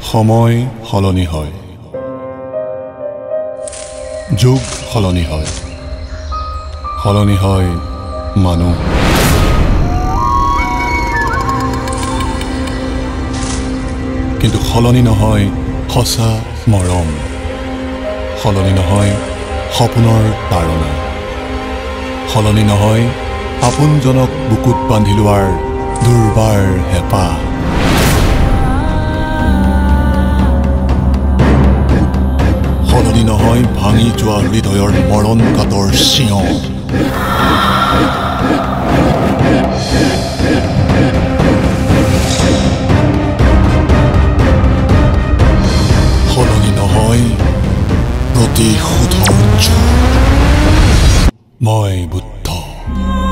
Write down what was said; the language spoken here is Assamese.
সময় সলনি হয়, যুগ সলনি হয়, সলনি হয় মানুহ। কিন্তু সলনি নহয় সঁচা মৰম, সলনি নহয় সপোনৰ তাৰণা, সলনি নহয় আপোনজনক বুকুত বান্ধি লোৱাৰ দুৰ্বাৰ হেঁপাহ। সলনি নহয় ভাঙি যোৱা হৃদয়ৰ মৰণ কাতৰ চিঞৰ। সলনি নহয় প্ৰতিশোধৰ জোৰ। মই বুদ্ধ।